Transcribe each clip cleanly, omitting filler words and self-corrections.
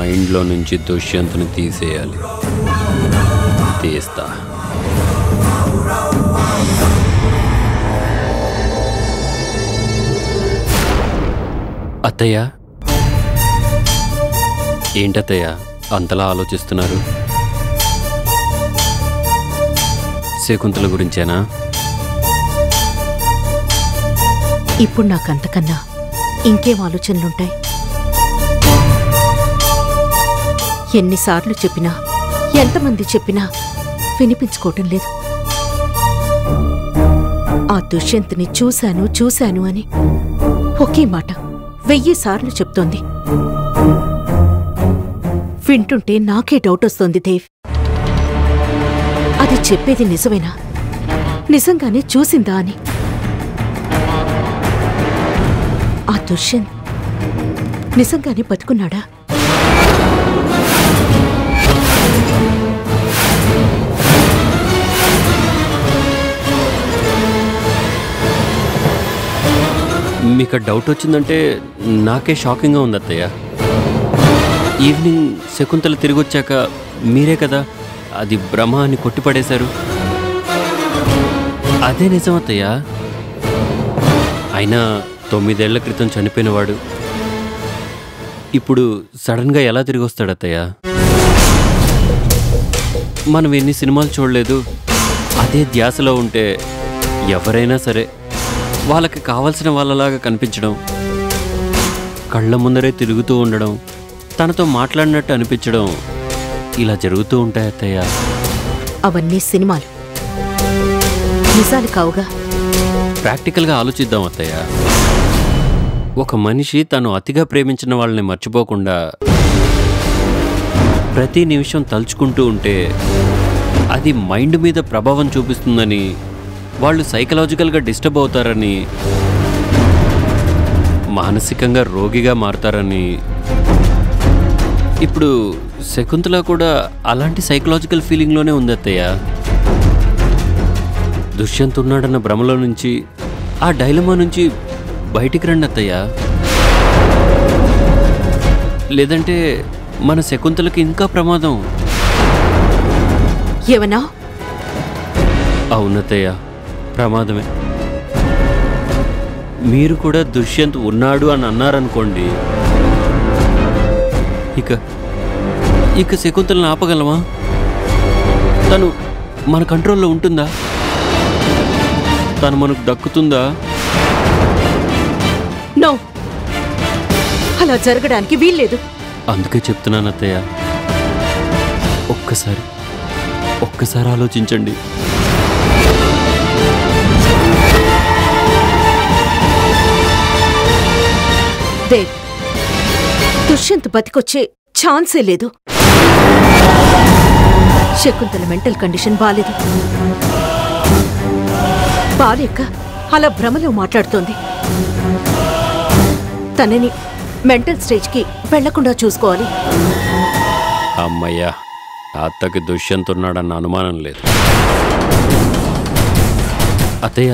మైండ్లో నుంచి దుష్యంత్ని తీసేయాలి. తీస్తా. అత్తయ్య, ఏంటత్తయ్య అంతలా ఆలోచిస్తున్నారు? శకుంతల గురించేనా? ఇప్పుడు నాకంతకన్నా ఇంకేం ఆలోచనలుంటాయి? ఎన్నిసార్లు చెప్పినా, ఎంతమంది చెప్పినా వినిపించుకోవటం లేదు. ఆ దుష్యంత్ని చూశాను చూశాను అని ఒకే మాట 1000 సార్లు చెప్తోంది. వింటుంటే నాకే డౌట్ వస్తోంది దేవ్. అది చెప్పేది నిజమేనా? నిజంగానే చూసిందా అని. ఆ దుష్యంత్ నిజంగానే బతుకున్నాడా? మీకు డౌట్ వచ్చిందంటే నాకే షాకింగ్గా ఉంది అత్తయ్య. ఈవినింగ్ శకుంతల తిరిగి వచ్చాక మీరే కదా అది భ్రమ అని కొట్టిపడేశారు. అదే నిజం అత్తయ్య. అయినా 9 ఏళ్ల క్రితం చనిపోయినవాడు ఇప్పుడు సడన్గా ఎలా తిరిగి వస్తాడు అత్తయ్య? మనం ఎన్ని సినిమాలు చూడలేదు. అదే ధ్యాసలో ఉంటే ఎవరైనా సరే వాళ్ళకి కావలసిన వాళ్ళలాగా కనిపించడం, కళ్ళ ముందరే తిరుగుతూ ఉండడం, తనతో మాట్లాడినట్టు అనిపించడం, ఇలా జరుగుతూ ఉంటాయి అత్తయ్య. అవన్నీ సినిమాలు, నిజాలు కావుగా. ప్రాక్టికల్గా ఆలోచిద్దాం అత్తయ్య. ఒక మనిషి తను అతిగా ప్రేమించిన వాళ్ళని మర్చిపోకుండా ప్రతి నిమిషం తలుచుకుంటూ ఉంటే అది మైండ్ మీద ప్రభావం చూపిస్తుందని, వాళ్ళు సైకలాజికల్గా డిస్టర్బ్ అవుతారని, మానసికంగా రోగిగా మారుతారని. ఇప్పుడు శకుంతల కూడా అలాంటి సైకలాజికల్ ఫీలింగ్లోనే ఉంది అత్తయ్య. దుష్యంత్ ఉన్నాడన్న భ్రమలో నుంచి, ఆ డైలమా నుంచి బయటికి రండి అత్తయ్య. లేదంటే మన శకుంతలకి ఇంకా ప్రమాదం. ఏమన్నా? అవునత్తయ్య, ప్రమాదమే. మీరు కూడా దుష్యంత్ ఉన్నాడు అని అన్నారనుకోండి, ఇక శకుంతలను ఆపగలమా? తను మన కంట్రోల్లో ఉంటుందా? తను మనకు దక్కుతుందా? నో, అలా జరగడానికి వీల్లేదు. అందుకే చెప్తున్నాను అత్తయ్య, ఒక్కసారి ఆలోచించండి. దేవ్, దుష్యంత్ బతికొచ్చే ఛాన్సే లేదు. శకుంతల మెంటల్ కండిషన్ బాలేదు. బాలేక అలా భ్రమలో మాట్లాడుతోంది. తనని మెంటల్ స్టేజ్కి వెళ్లకుండా చూసుకోవాలి. అమ్మయ్యా, అత్తకి దుష్యంత్ ఉన్నాడన్న అనుమానం లేదు. అత్తయ్య,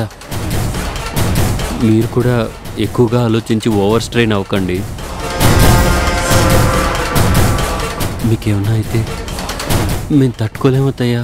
మీరు కూడా ఎక్కువగా ఆలోచించి ఓవర్ స్ట్రెయిన్ అవ్వకండి. మీకేమన్నా అయితే మేము తట్టుకోలేము అత్తయ్య.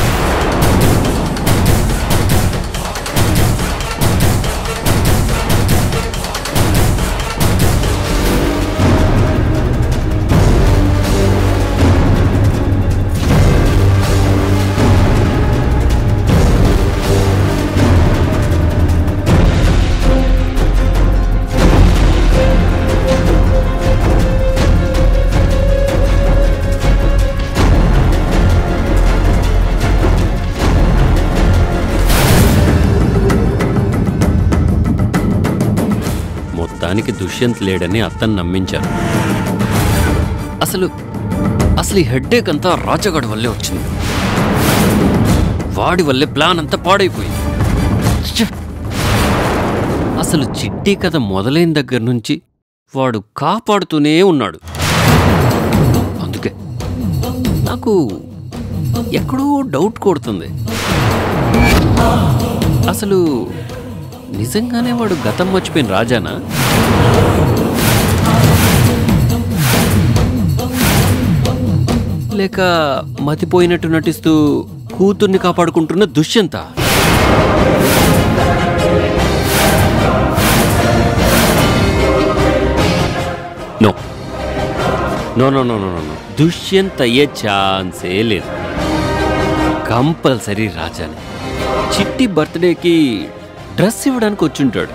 దానికి దుష్యంత్ లేడని అత్తను నమ్మించారు. అసలు ఈ హెడ్ఏక్ అంతా రాజగాడి వల్లే వచ్చింది. వాడి వల్లే ప్లాన్ అంతా పాడైపోయింది. అసలు చిట్టి కథ మొదలైన దగ్గర నుంచి వాడు కాపాడుతూనే ఉన్నాడు. అందుకే నాకు ఎక్కడో డౌట్ కొడుతుంది. అసలు నిజంగానే వాడు గతం మర్చిపోయిన రాజానా? లేక మతిపోయినట్టు నటిస్తూ కూతుర్ని కాపాడుకుంటున్న Dushyanta? No no no no no no Dushyant అయ్యే ఛాన్సే లేదు. కంపల్సరీ రాజానే. చిట్టి బర్త్డేకి డ్రెస్ ఇవ్వడానికి వచ్చుంటాడు.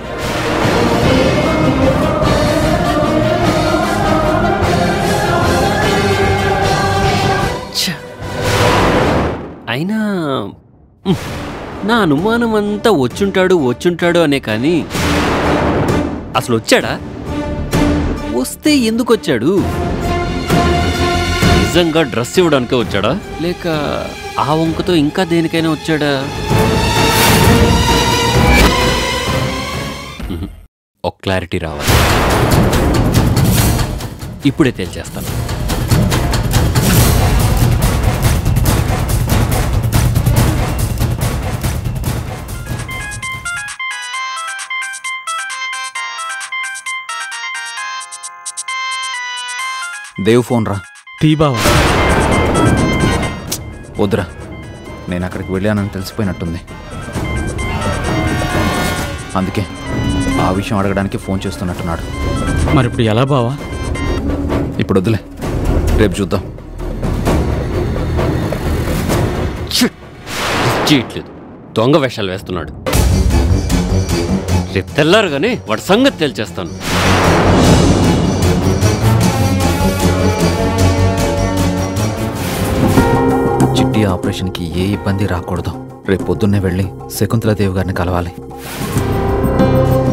అయినా నా అనుమానం అంతా వచ్చుంటాడు అనే కానీ అసలు వచ్చాడా? వస్తే ఎందుకు వచ్చాడు? నిజంగా డ్రెస్ ఇవ్వడానికే వచ్చాడా, లేక ఆ వంకతో ఇంకా దేనికైనా వచ్చాడా? ఒక క్లారిటీ రావాలి. ఇప్పుడే తేల్చేస్తాను. దేవ్ ఫోన్ రా. తీ బావా. వద్దురా, నేను అక్కడికి వెళ్ళానని తెలిసిపోయినట్టుంది. అందుకే ఆ విషయం అడగడానికి ఫోన్ చేస్తున్నట్టున్నాడు. మరి ఇప్పుడు ఎలా బావా? ఇప్పుడు వద్దులే, రేపు చూద్దాం. చేయట్లేదు, దొంగ వేషాలు వేస్తున్నాడు. రేపు తెల్లారుగానే వాడి సంగతి తేల్చేస్తాను. చిట్టి ఆపరేషన్కి ఏ ఇబ్బంది రాకూడదు. రేపు పొద్దున్నే వెళ్ళి శకుంతలాదేవి గారిని కలవాలి.